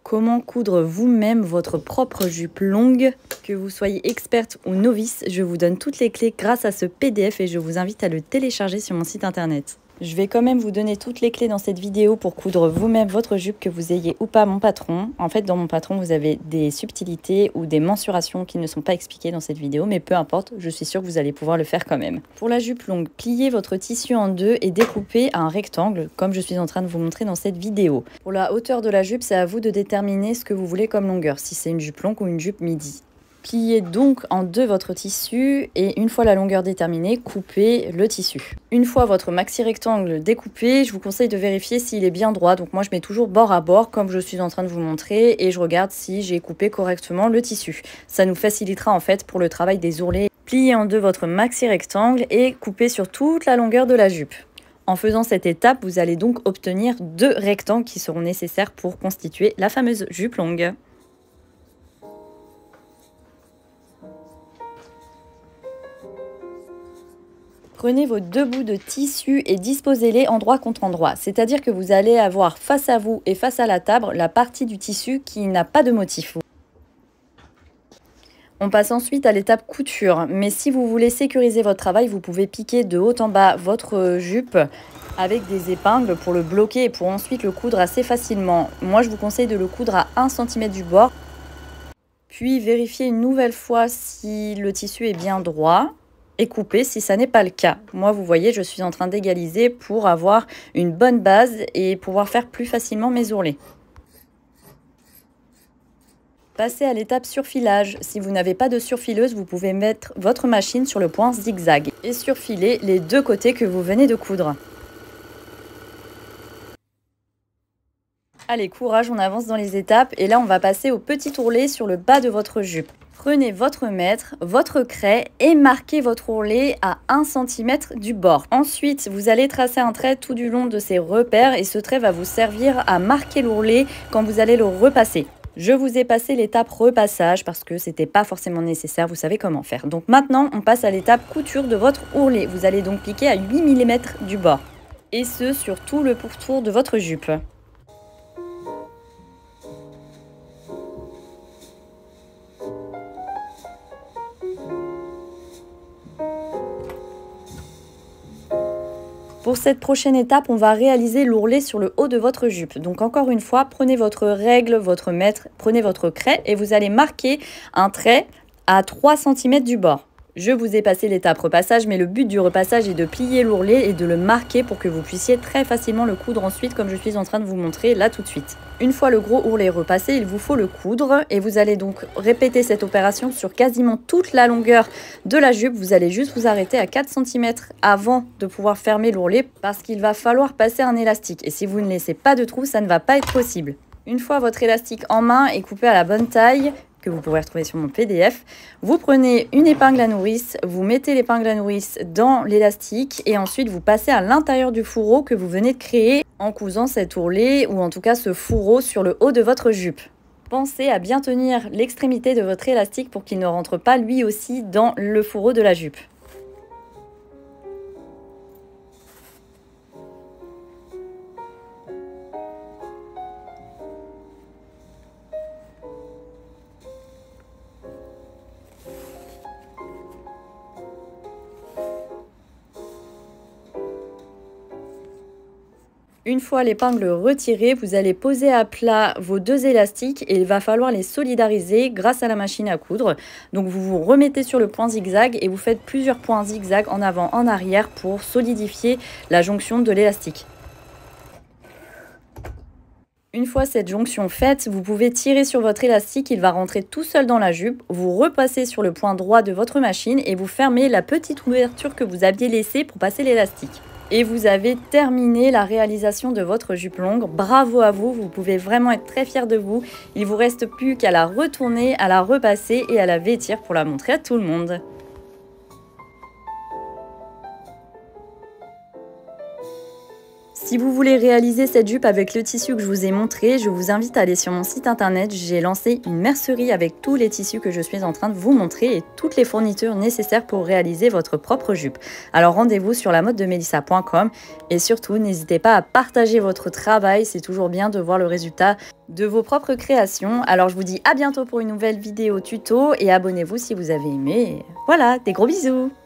Comment coudre vous-même votre propre jupe longue? Que vous soyez experte ou novice, je vous donne toutes les clés grâce à ce PDF et je vous invite à le télécharger sur mon site internet. Je vais quand même vous donner toutes les clés dans cette vidéo pour coudre vous-même votre jupe, que vous ayez ou pas mon patron. En fait, dans mon patron, vous avez des subtilités ou des mensurations qui ne sont pas expliquées dans cette vidéo, mais peu importe, je suis sûre que vous allez pouvoir le faire quand même. Pour la jupe longue, pliez votre tissu en deux et découpez un rectangle, comme je suis en train de vous montrer dans cette vidéo. Pour la hauteur de la jupe, c'est à vous de déterminer ce que vous voulez comme longueur, si c'est une jupe longue ou une jupe midi. Pliez donc en deux votre tissu et une fois la longueur déterminée, coupez le tissu. Une fois votre maxi rectangle découpé, je vous conseille de vérifier s'il est bien droit. Donc moi je mets toujours bord à bord comme je suis en train de vous montrer et je regarde si j'ai coupé correctement le tissu. Ça nous facilitera en fait pour le travail des ourlets. Pliez en deux votre maxi rectangle et coupez sur toute la longueur de la jupe. En faisant cette étape, vous allez donc obtenir deux rectangles qui seront nécessaires pour constituer la fameuse jupe longue. Prenez vos deux bouts de tissu et disposez-les endroit contre endroit. C'est-à-dire que vous allez avoir face à vous et face à la table la partie du tissu qui n'a pas de motif. On passe ensuite à l'étape couture. Mais si vous voulez sécuriser votre travail, vous pouvez piquer de haut en bas votre jupe avec des épingles pour le bloquer et pour ensuite le coudre assez facilement. Moi, je vous conseille de le coudre à 1 cm du bord. Puis vérifiez une nouvelle fois si le tissu est bien droit. Et couper si ça n'est pas le cas. Moi, vous voyez, je suis en train d'égaliser pour avoir une bonne base et pouvoir faire plus facilement mes ourlets. Passez à l'étape surfilage. Si vous n'avez pas de surfileuse, vous pouvez mettre votre machine sur le point zigzag et surfiler les deux côtés que vous venez de coudre. Allez, courage, on avance dans les étapes et là, on va passer au petit ourlet sur le bas de votre jupe. Prenez votre mètre, votre craie et marquez votre ourlet à 1 cm du bord. Ensuite, vous allez tracer un trait tout du long de ces repères et ce trait va vous servir à marquer l'ourlet quand vous allez le repasser. Je vous ai passé l'étape repassage parce que c'était pas forcément nécessaire, vous savez comment faire. Donc maintenant, on passe à l'étape couture de votre ourlet. Vous allez donc piquer à 8 mm du bord et ce sur tout le pourtour de votre jupe. Pour cette prochaine étape, on va réaliser l'ourlet sur le haut de votre jupe. Donc encore une fois, prenez votre règle, votre mètre, prenez votre craie et vous allez marquer un trait à 3 cm du bord. Je vous ai passé l'étape repassage, mais le but du repassage est de plier l'ourlet et de le marquer pour que vous puissiez très facilement le coudre ensuite, comme je suis en train de vous montrer là tout de suite. Une fois le gros ourlet repassé, il vous faut le coudre et vous allez donc répéter cette opération sur quasiment toute la longueur de la jupe. Vous allez juste vous arrêter à 4 cm avant de pouvoir fermer l'ourlet parce qu'il va falloir passer un élastique. Et si vous ne laissez pas de trou, ça ne va pas être possible. Une fois votre élastique en main et coupé à la bonne taille, que vous pourrez retrouver sur mon PDF, vous prenez une épingle à nourrice, vous mettez l'épingle à nourrice dans l'élastique et ensuite vous passez à l'intérieur du fourreau que vous venez de créer en cousant cet ourlet ou en tout cas ce fourreau sur le haut de votre jupe. Pensez à bien tenir l'extrémité de votre élastique pour qu'il ne rentre pas lui aussi dans le fourreau de la jupe. Une fois l'épingle retirée, vous allez poser à plat vos deux élastiques et il va falloir les solidariser grâce à la machine à coudre. Donc vous vous remettez sur le point zigzag et vous faites plusieurs points zigzag en avant, en arrière pour solidifier la jonction de l'élastique. Une fois cette jonction faite, vous pouvez tirer sur votre élastique, il va rentrer tout seul dans la jupe. Vous repassez sur le point droit de votre machine et vous fermez la petite ouverture que vous aviez laissée pour passer l'élastique. Et vous avez terminé la réalisation de votre jupe longue. Bravo à vous, vous pouvez vraiment être très fiers de vous. Il ne vous reste plus qu'à la retourner, à la repasser et à la vêtir pour la montrer à tout le monde. Si vous voulez réaliser cette jupe avec le tissu que je vous ai montré, je vous invite à aller sur mon site internet. J'ai lancé une mercerie avec tous les tissus que je suis en train de vous montrer et toutes les fournitures nécessaires pour réaliser votre propre jupe. Alors rendez-vous sur lamodedemelissa.com et surtout n'hésitez pas à partager votre travail, c'est toujours bien de voir le résultat de vos propres créations. Alors je vous dis à bientôt pour une nouvelle vidéo tuto et abonnez-vous si vous avez aimé. Voilà, des gros bisous!